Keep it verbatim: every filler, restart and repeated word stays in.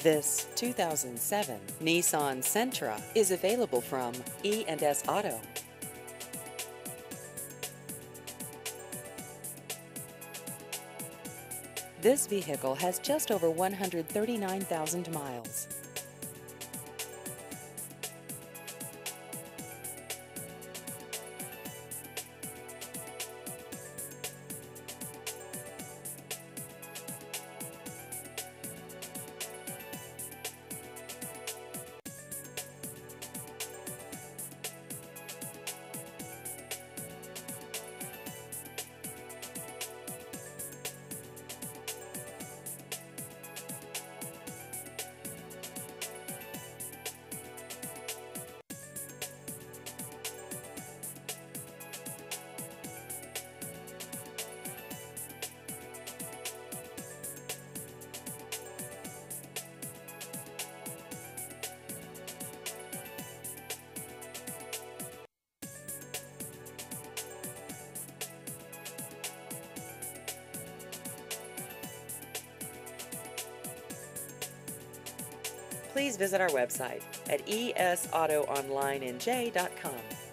This two thousand seven Nissan Sentra is available from E and S Auto. This vehicle has just over one hundred thirty-nine thousand miles. Please visit our website at e s auto online n j dot com.